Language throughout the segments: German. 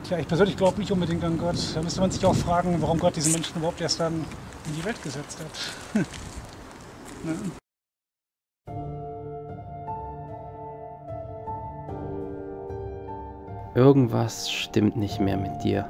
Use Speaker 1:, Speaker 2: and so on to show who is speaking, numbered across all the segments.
Speaker 1: Tja, ich persönlich glaube nicht unbedingt an Gott. Da müsste man sich auch fragen, warum Gott diese Menschen überhaupt erst dann in die Welt gesetzt hat. Ne?
Speaker 2: Irgendwas stimmt nicht mehr mit dir.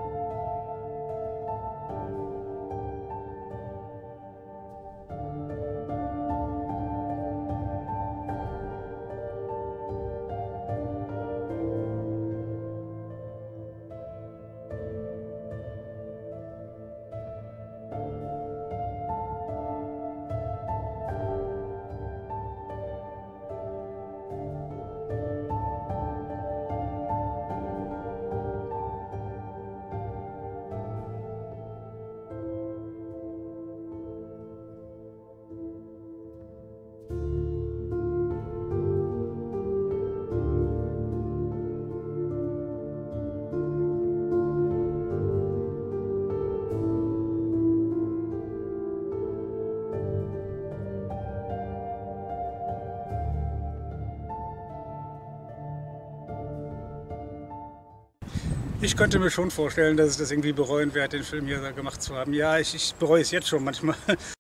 Speaker 1: Ich könnte mir schon vorstellen, dass ich das irgendwie bereuen werde, den Film hier gemacht zu haben. Ja, ich bereue es jetzt schon manchmal.